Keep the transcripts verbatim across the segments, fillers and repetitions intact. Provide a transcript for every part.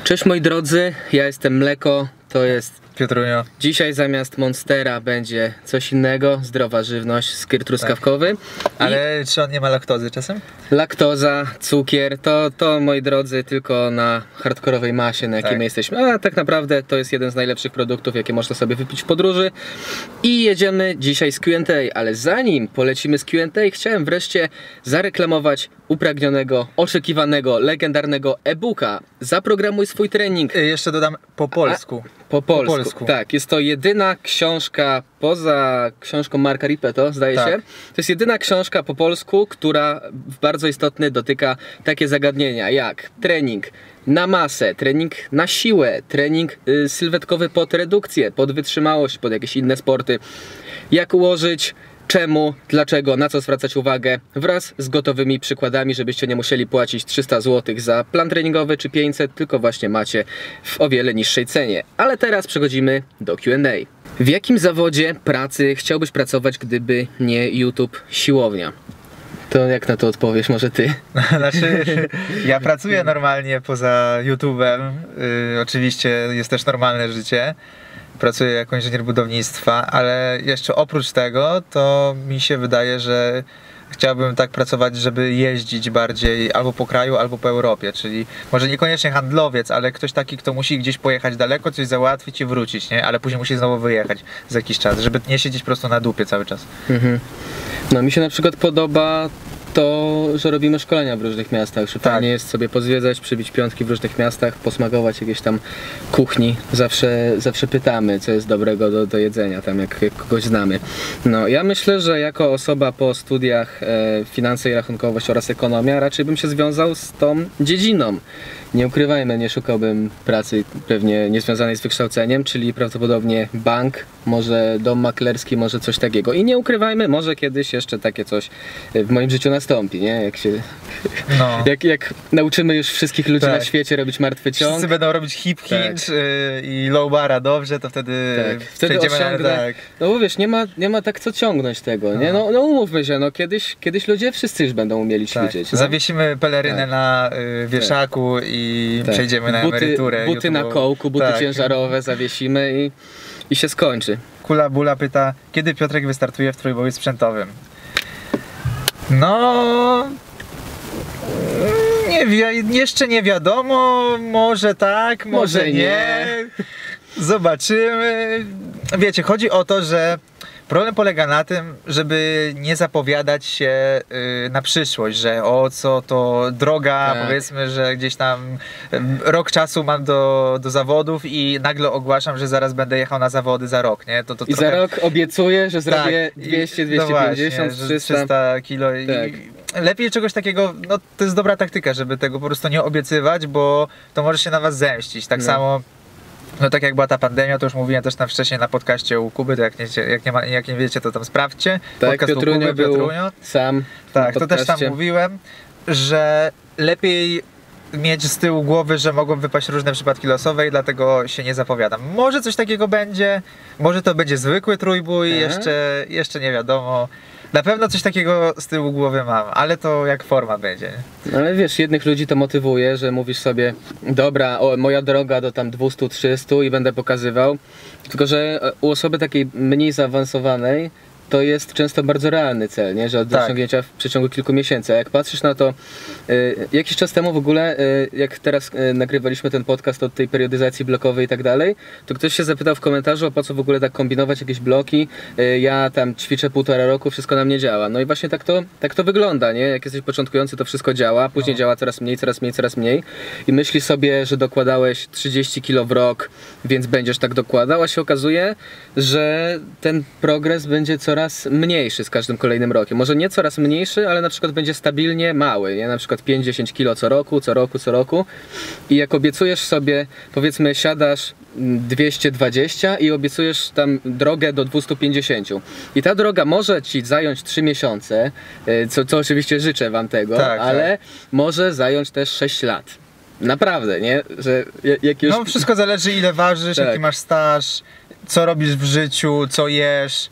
Cześć moi drodzy, ja jestem Mleko, to jest Piotrunio. Dzisiaj zamiast Monstera będzie coś innego, zdrowa żywność, skyr truskawkowy. Tak. Ale czy on nie ma laktozy czasem? Laktoza, cukier, to, to moi drodzy tylko na hardkorowej masie, na jakiej tak. my jesteśmy. A tak naprawdę to jest jeden z najlepszych produktów, jakie można sobie wypić w podróży. I jedziemy dzisiaj z Q and A, ale zanim polecimy z Q and A, chciałem wreszcie zareklamować upragnionego, oczekiwanego, legendarnego e-booka Zaprogramuj swój trening. Y, jeszcze dodam po polsku. A, po, polsku. po polsku. Tak, jest to jedyna książka poza książką Marka Rippetto, zdaje tak. się. To jest jedyna książka po polsku, która w bardzo istotny dotyka takie zagadnienia jak trening na masę, trening na siłę, trening y, sylwetkowy pod redukcję, pod wytrzymałość, pod jakieś inne sporty. Jak ułożyć, czemu, dlaczego, na co zwracać uwagę, wraz z gotowymi przykładami, żebyście nie musieli płacić trzysta złotych za plan treningowy czy pięćset, tylko właśnie macie w o wiele niższej cenie. Ale teraz przechodzimy do Q and A. W jakim zawodzie pracy chciałbyś pracować, gdyby nie YouTube siłownia? To jak na to odpowiesz, może ty? Znaczy, ja pracuję normalnie poza YouTube'em, yy, oczywiście jest też normalne życie. Pracuję jako inżynier budownictwa, ale jeszcze oprócz tego to mi się wydaje, że chciałbym tak pracować, żeby jeździć bardziej albo po kraju, albo po Europie, czyli może niekoniecznie handlowiec, ale ktoś taki, kto musi gdzieś pojechać daleko, coś załatwić i wrócić, nie? Ale później musi znowu wyjechać za jakiś czas, żeby nie siedzieć po prostu na dupie cały czas. Mhm. No mi się na przykład podoba to, że robimy szkolenia w różnych miastach, że tak. fajnie jest sobie pozwiedzać, przybić piątki w różnych miastach, posmakować jakieś tam kuchni. Zawsze, zawsze pytamy, co jest dobrego do, do jedzenia, tam jak, jak kogoś znamy. No ja myślę, że jako osoba po studiach e, finanse i rachunkowość oraz ekonomia raczej bym się związał z tą dziedziną. Nie ukrywajmy, nie szukałbym pracy pewnie niezwiązanej z wykształceniem, czyli prawdopodobnie bank, może dom maklerski, może coś takiego. I nie ukrywajmy, może kiedyś jeszcze takie coś w moim życiu nastąpi, nie? Jak się... No. jak, jak nauczymy już wszystkich ludzi tak. na świecie robić martwy ciąg. Wszyscy będą robić hip hinge tak. y, i low bara dobrze, to wtedy tak. Wtedy osiągnę, na, tak. No bo wiesz, nie ma, nie ma tak co ciągnąć tego, nie? No, no umówmy się, no kiedyś, kiedyś ludzie wszyscy już będą umieli ćwiczyć. Tak. No? Zawiesimy pelerynę tak. na y, wieszaku tak. i tak. przejdziemy na buty, emeryturę. Buty na kołku, buty tak. ciężarowe zawiesimy i, i się skończy. Kula Bula pyta, kiedy Piotrek wystartuje w trójboju sprzętowym? No... Nie wiem, jeszcze nie wiadomo, może tak, może, może nie. nie. Zobaczymy. Wiecie, chodzi o to, że problem polega na tym, żeby nie zapowiadać się yy, na przyszłość, że o co to droga, tak. powiedzmy, że gdzieś tam yy, rok czasu mam do, do zawodów i nagle ogłaszam, że zaraz będę jechał na zawody za rok, nie? To, to I trochę... za rok obiecuję, że zrobię tak, dwieście, dwieście pięćdziesiąt, no trzysta. trzysta kilo i... Tak. Lepiej czegoś takiego, no to jest dobra taktyka, żeby tego po prostu nie obiecywać, bo to może się na was zemścić. Tak no. samo, no tak jak była ta pandemia, to już mówiłem też tam wcześniej na podcaście u Kuby, to jak nie, jak nie, ma, jak nie wiecie, to tam sprawdźcie. Tak, Podcast Piotrunio u Kuby, był Piotrunio. sam. Tak, to też tam mówiłem, że lepiej mieć z tyłu głowy, że mogą wypaść różne przypadki losowe i dlatego się nie zapowiadam. Może coś takiego będzie, może to będzie zwykły trójbój, jeszcze, jeszcze nie wiadomo. Na pewno coś takiego z tyłu głowy mam, ale to jak forma będzie. No ale wiesz, jednych ludzi to motywuje, że mówisz sobie, dobra, o, moja droga do tam dwieście trzysta i będę pokazywał. Tylko że u osoby takiej mniej zaawansowanej to jest często bardzo realny cel, nie? Że do tak. osiągnięcia w przeciągu kilku miesięcy. A jak patrzysz na to, y, jakiś czas temu w ogóle, y, jak teraz y, nagrywaliśmy ten podcast od tej periodyzacji blokowej i tak dalej, to ktoś się zapytał w komentarzu, o po co w ogóle tak kombinować jakieś bloki, y, ja tam ćwiczę półtora roku, wszystko na mnie działa. No i właśnie tak to, tak to wygląda, nie? Jak jesteś początkujący, to wszystko działa, później no. działa coraz mniej, coraz mniej, coraz mniej i myślisz sobie, że dokładałeś trzydzieści kilo w rok, więc będziesz tak dokładał, a się okazuje, że ten progres będzie coraz coraz mniejszy z każdym kolejnym rokiem. Może nie coraz mniejszy, ale na przykład będzie stabilnie mały, nie? Na przykład pięć do dziesięciu kilo co roku, co roku, co roku. I jak obiecujesz sobie, powiedzmy siadasz dwieście dwadzieścia i obiecujesz tam drogę do dwustu pięćdziesięciu. I ta droga może ci zająć trzy miesiące, co, co oczywiście życzę wam tego, tak, ale tak. może zająć też sześć lat. Naprawdę, nie? Że jak już... No wszystko zależy ile ważysz, tak. jaki masz staż, co robisz w życiu, co jesz.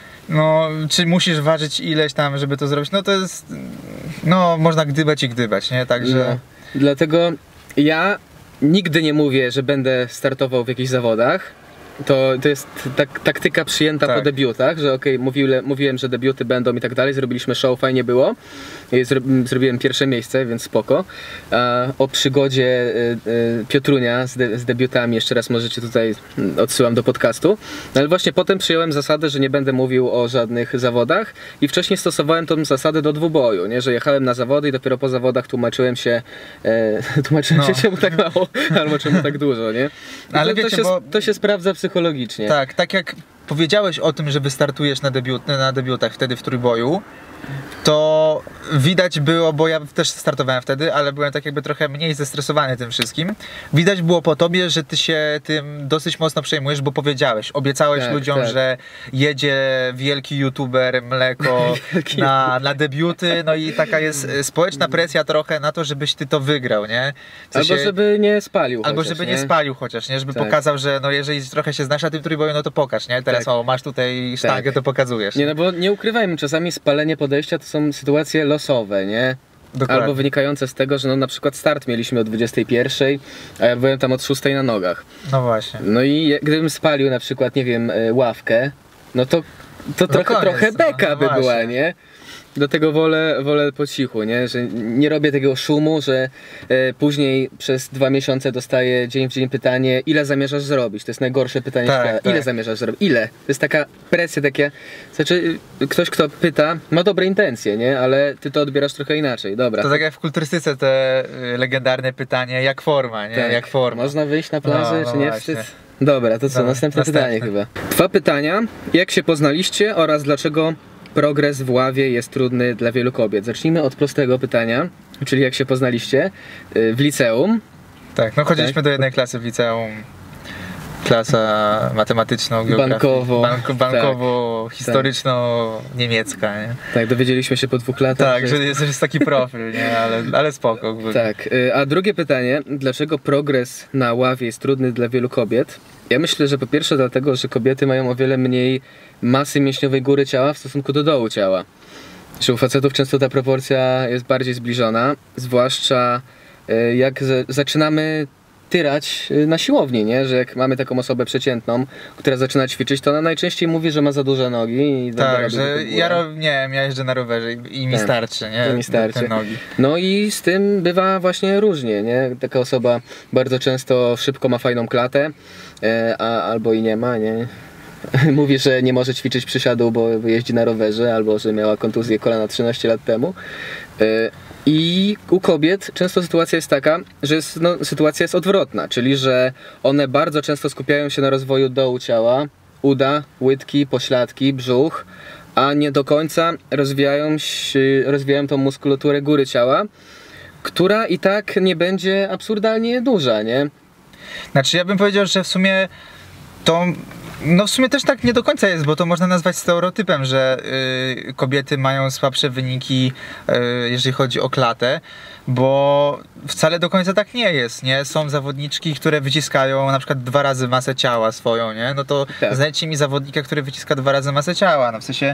No, czy musisz ważyć ileś tam, żeby to zrobić? No to jest... No, można gdybać i gdybać, nie? Także... No, dlatego ja nigdy nie mówię, że będę startował w jakichś zawodach. To, to jest tak, taktyka przyjęta tak. po debiutach, że okej, okay, mówiłem, mówiłem, że debiuty będą i tak dalej, zrobiliśmy show, fajnie było. I zro, zrobiłem pierwsze miejsce, więc spoko. A o przygodzie y, y, Piotrunia z, de, z debiutami jeszcze raz możecie tutaj, odsyłam do podcastu. No ale właśnie potem przyjąłem zasadę, że nie będę mówił o żadnych zawodach i wcześniej stosowałem tą zasadę do dwuboju, nie? Że jechałem na zawody i dopiero po zawodach tłumaczyłem się, e, tłumaczyłem no. się czemu tak mało, albo czemu tak dużo, nie? Ale to, wiecie, to, się, bo... to się sprawdza psychologicznie. Tak, tak jak powiedziałeś o tym, że wystartujesz na, debiut, na debiutach wtedy w trójboju, to widać było, bo ja też startowałem wtedy, ale byłem tak jakby trochę mniej zestresowany tym wszystkim. Widać było po tobie, że ty się tym dosyć mocno przejmujesz, bo powiedziałeś, obiecałeś tak, ludziom, tak. że jedzie wielki youtuber Mleko na, na debiuty, no i taka jest społeczna presja trochę na to, żebyś ty to wygrał, nie? W sensie, albo żeby nie spalił Albo chociaż, żeby nie? nie spalił chociaż, nie? Żeby tak. pokazał, że no jeżeli trochę się znasz na tym trójboju, no to pokaż, nie? Teraz tak. o, masz tutaj sztangę, tak. to pokazujesz. Nie, no bo nie ukrywajmy, czasami spalenie podejścia to są sytuacje losowe, nie? Dokładnie. Albo wynikające z tego, że no na przykład start mieliśmy o dwudziestej pierwszej, a ja byłem tam od szóstej na nogach. No właśnie. No i gdybym spalił na przykład, nie wiem, ławkę, no to, to no trochę, koniec, trochę beka no, no by właśnie. była, nie? Do tego wolę, wolę po cichu, nie? Że nie robię tego szumu, że e, później przez dwa miesiące dostaję dzień w dzień pytanie, ile zamierzasz zrobić? To jest najgorsze pytanie Tak, świata. tak. Ile zamierzasz zrobić? Ile? To jest taka presja, takie... Znaczy, ktoś kto pyta, ma dobre intencje, nie? Ale ty to odbierasz trochę inaczej. Dobra. To tak jak w kulturystyce te y, legendarne pytanie, jak forma, nie? Tak. Jak forma. Można wyjść na plażę, No, no czy nie właśnie. wstyd? Dobra, to co? Dobra, następne, następne pytanie chyba. Dwa pytania. Jak się poznaliście oraz dlaczego progres w ławie jest trudny dla wielu kobiet? Zacznijmy od prostego pytania, czyli jak się poznaliście w liceum. Tak, no chodziliśmy tak. do jednej klasy w liceum. Klasa matematyczną, geografii, Bankowo. banko, bankowo, tak. historyczno-niemiecka, nie? Tak, dowiedzieliśmy się po dwóch latach. Tak, że jest, że jest taki profil, nie? Ale, ale spoko. Tak, a drugie pytanie, dlaczego progres na ławie jest trudny dla wielu kobiet? Ja myślę, że po pierwsze dlatego, że kobiety mają o wiele mniej masy mięśniowej góry ciała w stosunku do dołu ciała. Że u facetów często ta proporcja jest bardziej zbliżona, zwłaszcza jak zaczynamy tyrać na siłowni, nie? Że jak mamy taką osobę przeciętną, która zaczyna ćwiczyć, to ona najczęściej mówi, że ma za duże nogi. I tak, że ja ro, nie wiem, ja jeżdżę na rowerze i, i mi tak. starczy, nie? I mi starczy. Te nogi. No i z tym bywa właśnie różnie, nie? Taka osoba bardzo często szybko ma fajną klatę, a, albo i nie ma, nie? Mówi, że nie może ćwiczyć przysiadu, bo jeździ na rowerze, albo że miała kontuzję kolana trzynaście lat temu. I u kobiet często sytuacja jest taka, że jest, no, sytuacja jest odwrotna, czyli że one bardzo często skupiają się na rozwoju dołu ciała, uda, łydki, pośladki, brzuch, a nie do końca rozwijają, się, rozwijają tą muskulaturę góry ciała, która i tak nie będzie absurdalnie duża, nie? Znaczy ja bym powiedział, że w sumie to... No w sumie też tak nie do końca jest, bo to można nazwać stereotypem, że y, kobiety mają słabsze wyniki, y, jeżeli chodzi o klatę, bo wcale do końca tak nie jest, nie? Są zawodniczki, które wyciskają na przykład dwa razy masę ciała swoją, nie? No to tak. Znajdźcie mi zawodnika, który wyciska dwa razy masę ciała, no w sensie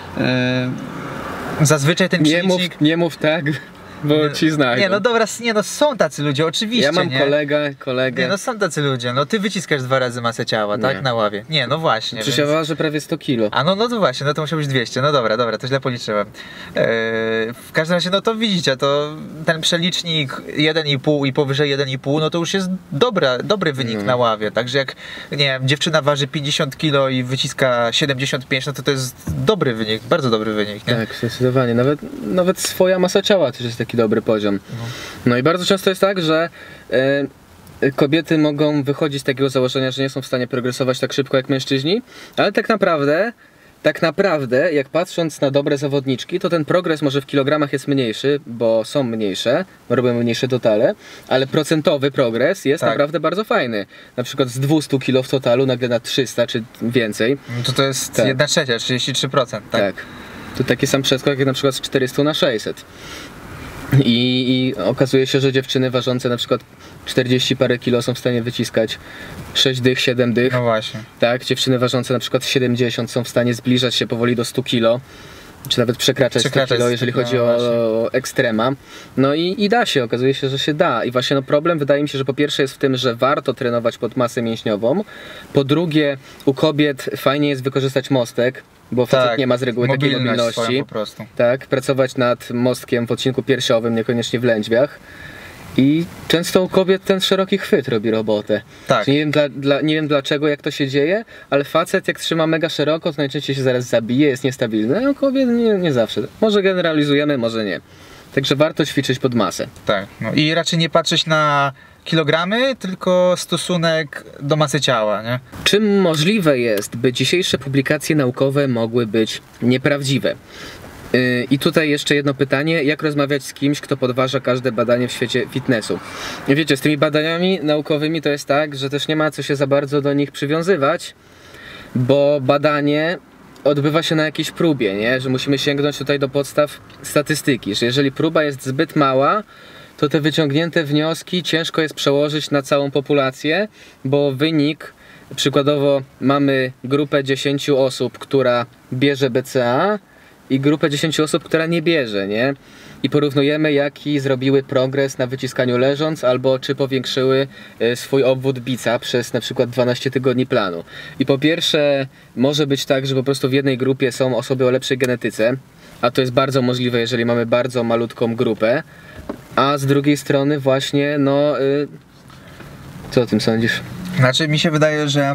y, zazwyczaj ten nie licznik... Mów, nie mów tak, bo ci znają. Nie, no dobra, nie no są tacy ludzie, oczywiście, ja mam nie? kolegę, kolegę. Nie, no są tacy ludzie, no ty wyciskasz dwa razy masę ciała, Nie. tak? Na ławie. Nie, no właśnie. Przecież więc... ja waży prawie sto kilo. A no, no to właśnie, no to musiał być dwieście, no dobra, dobra, to źle policzyłem. Eee, w każdym razie, no to widzicie, to ten przelicznik jeden i pół i powyżej jeden i pół, no to już jest dobra, dobry wynik No. na ławie, także jak, nie wiem, dziewczyna waży pięćdziesiąt kilo i wyciska siedemdziesiąt pięć, no to to jest dobry wynik, bardzo dobry wynik, nie? Tak, zdecydowanie. Nawet, nawet swoja masa ciała też jest taki dobry poziom. No. No i bardzo często jest tak, że e, kobiety mogą wychodzić z takiego założenia, że nie są w stanie progresować tak szybko jak mężczyźni, ale tak naprawdę, tak naprawdę, jak patrząc na dobre zawodniczki, to ten progres może w kilogramach jest mniejszy, bo są mniejsze, robią mniejsze totale, ale procentowy progres jest Tak. naprawdę bardzo fajny. Na przykład z dwieście kilo w totalu nagle na trzysta czy więcej. No to to jest Tak. jedna trzecia, trzydzieści trzy procent, tak? Tak. To taki sam przeskok jak na przykład z czterysta na sześćset. I, I okazuje się, że dziewczyny ważące na przykład czterdzieści parę kilo są w stanie wyciskać sześć dych, siedem dych. No właśnie. Tak, dziewczyny ważące na przykład siedemdziesiąt są w stanie zbliżać się powoli do stu kilo. czy nawet przekraczać, Przekraczać sto kilo, jeżeli no chodzi o, o ekstrema. No i, i da się, okazuje się, że się da. I właśnie no problem wydaje mi się, że po pierwsze jest w tym, że warto trenować pod masę mięśniową. Po drugie, u kobiet fajnie jest wykorzystać mostek, bo facet Tak, nie ma z reguły takiej mobilność mobilności. swoją po prostu. Tak, pracować nad mostkiem w odcinku piersiowym, niekoniecznie w lędźwiach. I często u kobiet ten szeroki chwyt robi robotę. Tak. Nie wiem, dla, dla, nie wiem dlaczego, jak to się dzieje, ale facet jak trzyma mega szeroko, to najczęściej się zaraz zabije, jest niestabilny, a u kobiet nie, nie zawsze. Może generalizujemy, może nie. Także warto ćwiczyć pod masę. Tak. No i raczej nie patrzeć na kilogramy, tylko stosunek do masy ciała, nie? Czym możliwe jest, by dzisiejsze publikacje naukowe mogły być nieprawdziwe? Yy, I tutaj jeszcze jedno pytanie, jak rozmawiać z kimś, kto podważa każde badanie w świecie fitnessu? Wiecie, z tymi badaniami naukowymi to jest tak, że też nie ma co się za bardzo do nich przywiązywać, bo badanie odbywa się na jakiejś próbie, nie? Że musimy sięgnąć tutaj do podstaw statystyki, że jeżeli próba jest zbyt mała, to te wyciągnięte wnioski ciężko jest przełożyć na całą populację, bo wynik, przykładowo mamy grupę dziesięciu osób, która bierze B C A i grupę dziesięciu osób, która nie bierze, nie? I porównujemy, jaki zrobiły progres na wyciskaniu leżąc, albo czy powiększyły swój obwód bica przez na przykład dwanaście tygodni planu. I po pierwsze może być tak, że po prostu w jednej grupie są osoby o lepszej genetyce, a to jest bardzo możliwe, jeżeli mamy bardzo malutką grupę, a z drugiej strony właśnie, no... Yy... Co o tym sądzisz? Znaczy mi się wydaje, że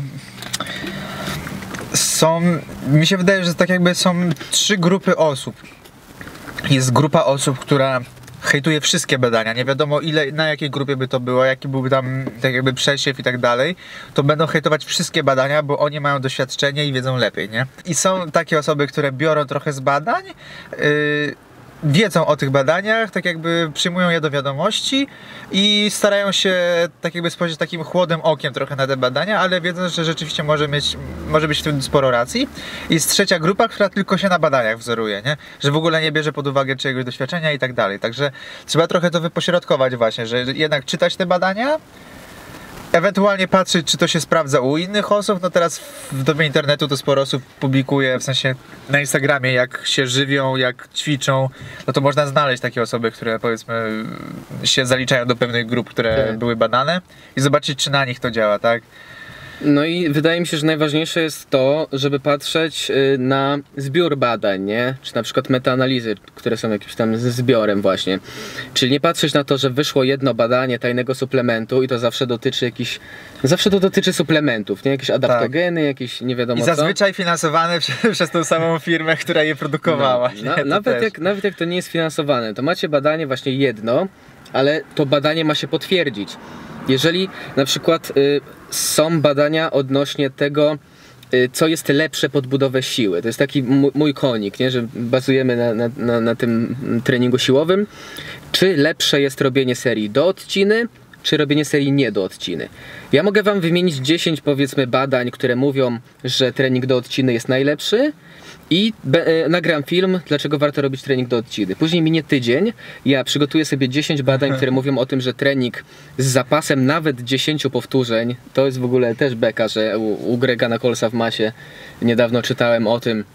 są, mi się wydaje, że tak jakby są trzy grupy osób. Jest grupa osób, która hejtuje wszystkie badania, nie wiadomo ile, na jakiej grupie by to było, jaki byłby tam tak jakby przesiew i tak dalej, to będą hejtować wszystkie badania, bo oni mają doświadczenie i wiedzą lepiej, nie? I są takie osoby, które biorą trochę z badań, yy, wiedzą o tych badaniach, tak jakby przyjmują je do wiadomości i starają się tak jakby spojrzeć takim chłodnym okiem trochę na te badania, ale wiedzą, że rzeczywiście może mieć, może być w tym sporo racji. I jest trzecia grupa, która tylko się na badaniach wzoruje, nie? Że w ogóle nie bierze pod uwagę czyjegoś doświadczenia i tak dalej. Także trzeba trochę to wypośrodkować właśnie, że jednak czytać te badania, ewentualnie patrzeć, czy to się sprawdza u innych osób. No teraz w dobie internetu to sporo osób publikuje, w sensie na Instagramie, jak się żywią, jak ćwiczą, no to można znaleźć takie osoby, które powiedzmy się zaliczają do pewnych grup, które Tak. były badane i zobaczyć, czy na nich to działa, tak? No i wydaje mi się, że najważniejsze jest to, żeby patrzeć na zbiór badań, nie? Czy na przykład metaanalizy, które są jakimś tam zbiorem właśnie. Czyli nie patrzeć na to, że wyszło jedno badanie tajnego suplementu i to zawsze dotyczy jakichś... Zawsze to dotyczy suplementów, nie? Jakieś adaptogeny, jakieś nie wiadomo I co. zazwyczaj finansowane przez, przez tą samą firmę, która je produkowała. No, na, nie? To nawet, też. jak, nawet jak to nie jest finansowane, to macie badanie właśnie jedno, ale to badanie ma się potwierdzić. Jeżeli na przykład y, są badania odnośnie tego, y, co jest lepsze pod budowę siły. To jest taki mój, mój konik, nie? Że bazujemy na, na, na, na tym treningu siłowym. Czy lepsze jest robienie serii do odciny, czy robienie serii nie do odciny? Ja mogę wam wymienić dziesięć powiedzmy badań, które mówią, że trening do odciny jest najlepszy, i be, e, nagram film, dlaczego warto robić trening do odciny. Później minie tydzień, ja przygotuję sobie dziesięć badań, które mówią o tym, że trening z zapasem nawet dziesięciu powtórzeń, to jest w ogóle też beka, że u, u Grega Colesa w masie niedawno czytałem o tym,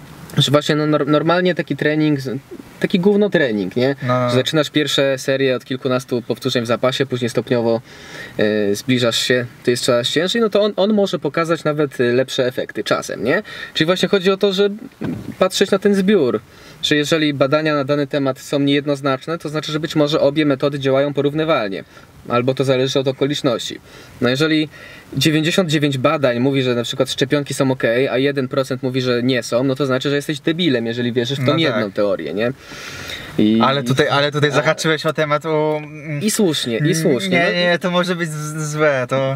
że właśnie no, normalnie taki trening, taki gówno trening, nie? No. Że zaczynasz pierwsze serie od kilkunastu powtórzeń w zapasie, później stopniowo e, zbliżasz się, to jest coraz ciężej, no to on, on może pokazać nawet lepsze efekty czasem, nie? Czyli właśnie chodzi o to, że patrzeć na ten zbiór, że jeżeli badania na dany temat są niejednoznaczne, to znaczy, że być może obie metody działają porównywalnie, albo to zależy od okoliczności. No jeżeli dziewięćdziesiąt dziewięć badań mówi, że na przykład szczepionki są ok, a jeden procent mówi, że nie są, no to znaczy, że jesteś debilem, jeżeli wierzysz w tą No jedną tak. teorię, nie? I, Ale tutaj, ale tutaj zahaczyłeś o temat o... I słusznie, i słusznie. Nie, no, nie, to może być z- złe, to...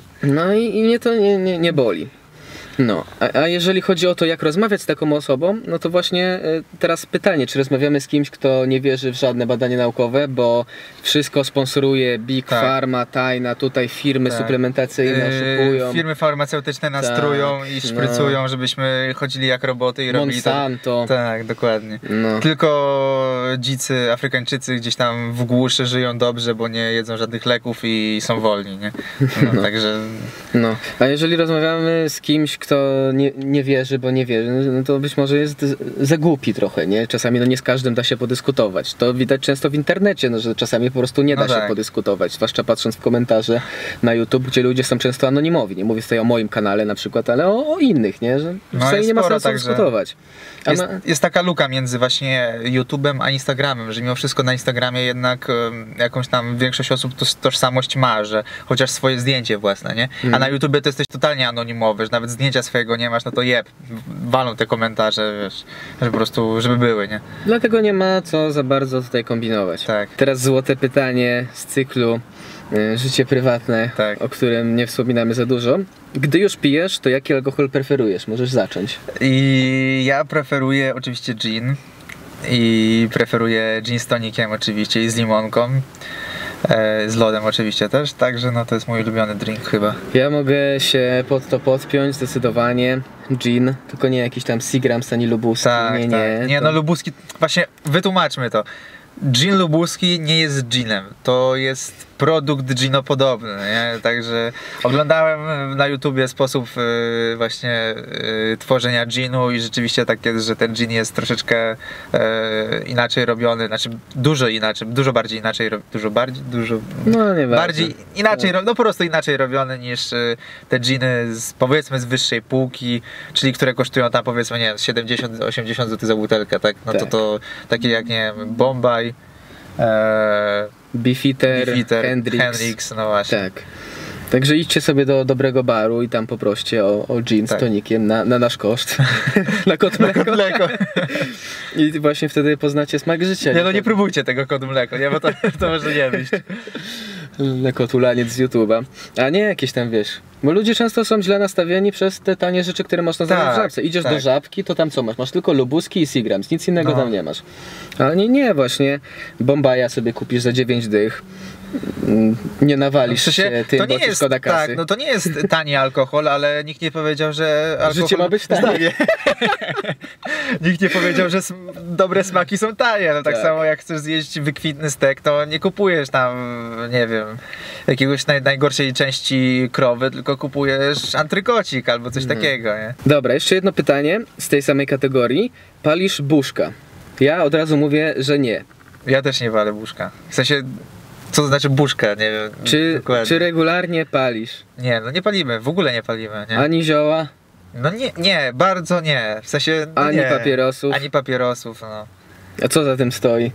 No i, i mnie to nie, nie, nie boli. No, a, a jeżeli chodzi o to, jak rozmawiać z taką osobą, no to właśnie y, teraz pytanie, czy rozmawiamy z kimś, kto nie wierzy w żadne badania naukowe, bo wszystko sponsoruje Big Tak. Pharma, tajna, tutaj firmy Tak. suplementacyjne Yy, oszukują. Firmy farmaceutyczne nastrują Tak, i szprycują, no. żebyśmy chodzili jak roboty i robili to. Monsanto. Tak, dokładnie. No. Tylko dzicy, Afrykańczycy gdzieś tam w głuszy żyją dobrze, bo nie jedzą żadnych leków i są wolni, nie? No, No. Także No, a jeżeli rozmawiamy z kimś, kto nie, nie wierzy, bo nie wierzy, no to być może jest za głupi trochę, nie? Czasami no nie z każdym da się podyskutować. To widać często w internecie, no, że czasami po prostu nie da No się tak. podyskutować, zwłaszcza patrząc w komentarze na YouTube, gdzie ludzie są często anonimowi. Nie mówię tutaj o moim kanale na przykład, ale o, o innych, nie? Że No wcale jest nie ma sporo, sensu także dyskutować. A Jest, na... jest taka luka między właśnie YouTube'em a Instagramem, że mimo wszystko na Instagramie jednak um, jakąś tam większość osób to, tożsamość ma, że chociaż swoje zdjęcie własne, nie? A Mhm. na YouTubie to jesteś totalnie anonimowy, że nawet zdjęcia swojego nie masz, no to jeb, walą te komentarze, wiesz, że po prostu, żeby były, nie? Dlatego nie ma co za bardzo tutaj kombinować. Tak. Teraz złote pytanie z cyklu y, życie prywatne, Tak. o którym nie wspominamy za dużo. Gdy już pijesz, to jaki alkohol preferujesz? Możesz zacząć. I ja preferuję oczywiście gin i preferuję gin z tonikiem oczywiście i z limonką, e, z lodem oczywiście też, także no to jest mój ulubiony drink chyba. Ja mogę się pod to podpiąć zdecydowanie. Gin, tylko nie jakiś tam Seagrams ani Lubuski. Tak, nie, tak. nie. Nie, to... no lubuski, właśnie wytłumaczmy to. Gin lubuski nie jest ginem, to jest produkt ginopodobny, nie? Także oglądałem na YouTubie sposób y, właśnie y, tworzenia ginu i rzeczywiście tak jest, że ten gin jest troszeczkę y, inaczej robiony, znaczy dużo inaczej, dużo bardziej inaczej, ro- dużo bardziej, dużo No nie bardziej bardzo. inaczej, ro- no po prostu inaczej robiony niż y, te giny z, powiedzmy z wyższej półki, czyli które kosztują tam powiedzmy nie wiem, siedemdziesiąt osiemdziesiąt złotych za butelkę, tak? No to Tak. to takie jak nie wiem, Bombay, e, Beefeater, Beefeater, Hendrix. Hendrix, no właśnie. Tak. Także idźcie sobie do dobrego baru i tam poproście o, o gin z Tak. tonikiem na, na nasz koszt. na kot mleko. Mleko. I właśnie wtedy poznacie smak życia. Nie no nie próbujcie tego kodu mleko, nie, bo to, to może nie wyjść. Lekotulaniec z YouTube'a. A nie jakieś tam, wiesz, bo ludzie często są źle nastawieni przez te tanie rzeczy, które można znaleźć Tak, w żabce. Idziesz tak. do żabki, to tam co masz? Masz tylko lubuski i Seagrams, nic innego No. tam nie masz. Ale nie, nie, właśnie Bombaja sobie kupisz za dziewięć dych. Mm, Nie nawalisz W sensie, się tym, to nie bo ci jest, szkoda kasy. tak, no to nie jest tani alkohol, ale nikt nie powiedział, że alkohol... Życie ma być tanie. Nikt nie powiedział, że sm- dobre smaki są tanie. No tak, Tak. samo jak chcesz zjeść wykwitny stek, to nie kupujesz tam, nie wiem, jakiegoś naj- najgorszej części krowy, tylko kupujesz antrykocik albo coś Mhm. takiego, nie? Dobra, jeszcze jedno pytanie z tej samej kategorii. Palisz buszka? Ja od razu mówię, że nie. Ja też nie walę buszka. W sensie, co to znaczy buszka, nie wiem. Czy, dokładnie. czy regularnie palisz? Nie, no nie palimy, w ogóle nie palimy, nie? Ani zioła, No nie, nie, bardzo nie. W sensie, no ani nie. papierosów? Ani papierosów, no. A co za tym stoi?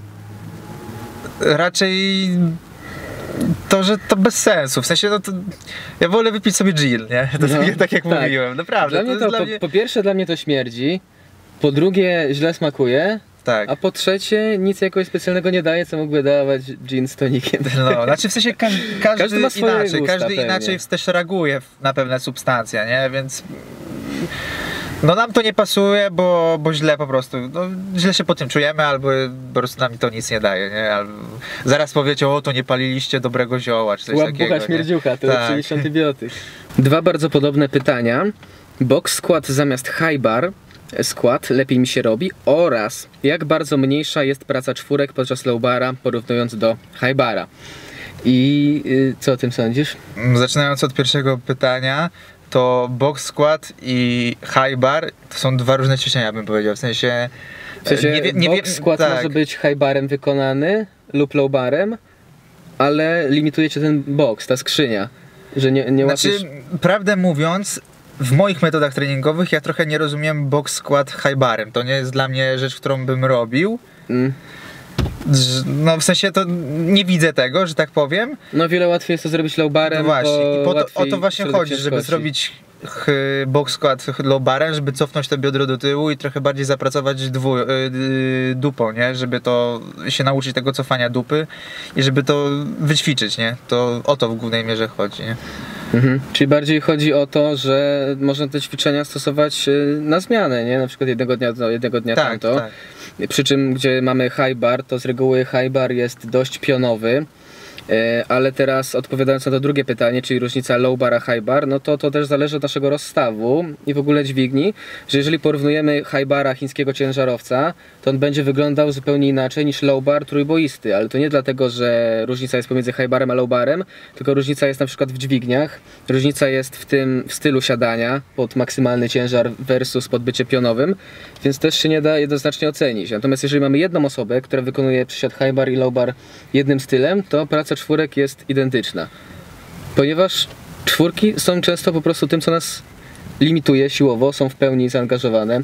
Raczej to, że to bez sensu. W sensie, no to ja wolę wypić sobie gin, nie? To No, tak, tak jak tak. mówiłem, naprawdę. Dla mnie jest to, dla po, mnie... po pierwsze dla mnie to śmierdzi, po drugie źle smakuje, Tak. a po trzecie nic jakoś specjalnego nie daje, co mógłby dawać gin z tonikiem. No, znaczy w sensie każdy, każdy, Każdy ma swoje inaczej, gusta każdy pewnie. inaczej też reaguje na pewne substancje, nie? Więc no nam to nie pasuje, bo, bo źle po prostu, no, źle się po tym czujemy, albo po prostu nam to nic nie daje, nie? Albo zaraz powiecie, o to nie paliliście dobrego zioła, czy coś Łap takiego, bucha nie? śmierdziucha, to Tak. przynieś antybiotyk. Dwa bardzo podobne pytania. Box skład zamiast high bar skład lepiej mi się robi oraz jak bardzo mniejsza jest praca czwórek podczas low bara porównując do high bara. I y, co o tym sądzisz? Zaczynając od pierwszego pytania, to box squat i high bar to są dwa różne ćwiczenia, bym powiedział. W sensie. W sensie nie wie- nie box wie- skład tak. może być high barem wykonany lub low barem, ale limituje cię ten box, ta skrzynia, że nie, nie Znaczy, łapiesz... prawdę mówiąc, w moich metodach treningowych ja trochę nie rozumiem box squat high barem. To nie jest dla mnie rzecz, którą bym robił. Mm. Że- No w sensie to nie widzę tego, że tak powiem. No wiele łatwiej jest to zrobić low barem, No właśnie, bo i po to, o łatwiej to właśnie środek chodzi, żeby ciężkości. zrobić ch, box squat low barem, żeby cofnąć to biodro do tyłu i trochę bardziej zapracować dwu, y, y, dupą, nie? Żeby to się nauczyć tego cofania dupy i żeby to wyćwiczyć, nie? To o to w głównej mierze chodzi, nie? Mhm. Czyli bardziej chodzi o to, że można te ćwiczenia stosować y, na zmianę, nie? Na przykład jednego dnia do jednego dnia Tak, tamto. tak. Przy czym, gdzie mamy high bar, to z reguły high bar jest dość pionowy. E, ale teraz odpowiadając na to drugie pytanie, czyli różnica low bar a high bar, no to to też zależy od naszego rozstawu i w ogóle dźwigni, że jeżeli porównujemy high bara chińskiego ciężarowca, to on będzie wyglądał zupełnie inaczej niż low bar trójboisty, ale to nie dlatego, że różnica jest pomiędzy high barem a low barem, tylko różnica jest na przykład w dźwigniach, różnica jest w tym w stylu siadania pod maksymalny ciężar versus pod bycie pionowym, więc też się nie da jednoznacznie ocenić. Natomiast jeżeli mamy jedną osobę, która wykonuje przysiad high bar i low bar jednym stylem, to praca czwórek jest identyczna. Ponieważ czwórki są często po prostu tym, co nas limituje siłowo, są w pełni zaangażowane.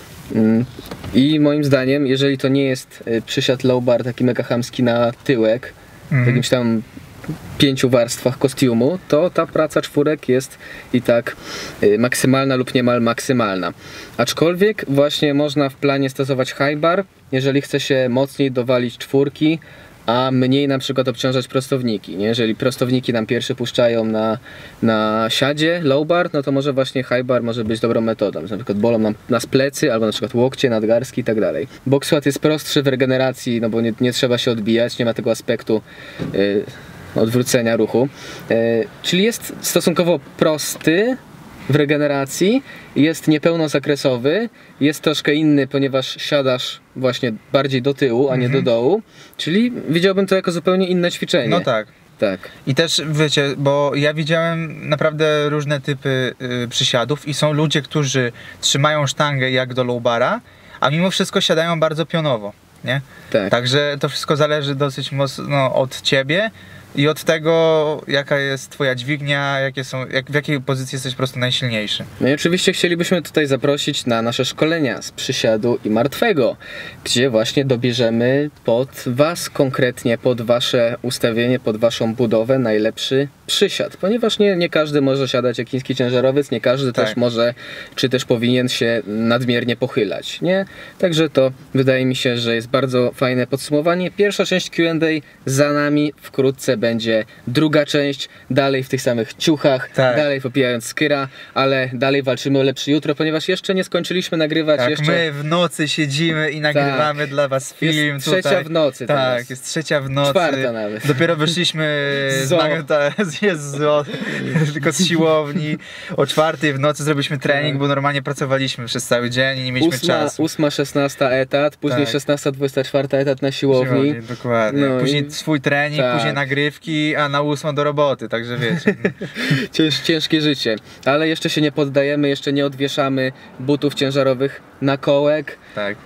I moim zdaniem, jeżeli to nie jest przysiad low bar taki mega chamski na tyłek, mm. w jakimś tam pięciu warstwach kostiumu, to ta praca czwórek jest i tak maksymalna lub niemal maksymalna. Aczkolwiek właśnie można w planie stosować high bar, jeżeli chce się mocniej dowalić czwórki, a mniej na przykład obciążać prostowniki. Nie? Jeżeli prostowniki nam pierwsze puszczają na, na siadzie, low bar, no to może właśnie high bar może być dobrą metodą. Na przykład bolą nam nas plecy, albo na przykład łokcie, nadgarstki i tak dalej. Boxsquat jest prostszy w regeneracji, no bo nie, nie trzeba się odbijać, nie ma tego aspektu yy, odwrócenia ruchu. Yy, czyli jest stosunkowo prosty w regeneracji, jest niepełnozakresowy, jest troszkę inny, ponieważ siadasz właśnie bardziej do tyłu, a nie mm-hmm. do dołu, czyli widziałbym to jako zupełnie inne ćwiczenie. No tak. Tak. I też wiecie, bo ja widziałem naprawdę różne typy y, przysiadów i są ludzie, którzy trzymają sztangę jak do low bara, a mimo wszystko siadają bardzo pionowo, nie? Tak. Także to wszystko zależy dosyć mocno od ciebie i od tego, jaka jest twoja dźwignia, jakie są, jak, w jakiej pozycji jesteś po prostu najsilniejszy. No i oczywiście chcielibyśmy tutaj zaprosić na nasze szkolenia z przysiadu i martwego, gdzie właśnie dobierzemy pod was konkretnie, pod wasze ustawienie, pod waszą budowę najlepszy przysiad, ponieważ nie, nie każdy może siadać jak chiński ciężarowiec, nie każdy tak. też może, czy też powinien się nadmiernie pochylać, nie? Także to wydaje mi się, że jest bardzo fajne podsumowanie. Pierwsza część Q and A za nami, wkrótce będzie druga część, dalej w tych samych ciuchach, tak. dalej popijając skyra, ale dalej walczymy o lepsze jutro, ponieważ jeszcze nie skończyliśmy nagrywać. Tak, jeszcze... my w nocy siedzimy i nagrywamy tak. dla was film. Jest trzecia tutaj. w nocy Tak, teraz. jest trzecia w nocy. Czwarta nawet. Dopiero wyszliśmy z, z, jest z, tylko z siłowni. O czwartej w nocy zrobiliśmy trening, bo normalnie pracowaliśmy przez cały dzień i nie mieliśmy Ósma, czasu. Ósma, szesnasta etat, później tak. szesnasta, dwudziesta czwarta etat na siłowni. siłowni dokładnie. No później i... swój trening, tak. później nagrywki, a na ósmą do roboty, także wiecie. Cięż, ciężkie życie. Ale jeszcze się nie poddajemy, jeszcze nie odwieszamy butów ciężarowych na kołek. Tak.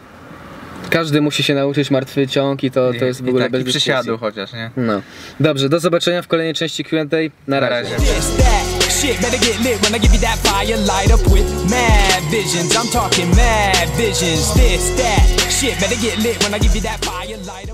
Każdy musi się nauczyć martwy ciąg i to, to jest w ogóle I bez dyskusji. przysiadu chociaż, nie? No. Dobrze, do zobaczenia w kolejnej części Q and A. Na razie. Na razie. Shit, better get lit when I give you that fire, light up with mad visions. I'm talking mad visions, this, that. Shit, better get lit when I give you that fire, light up.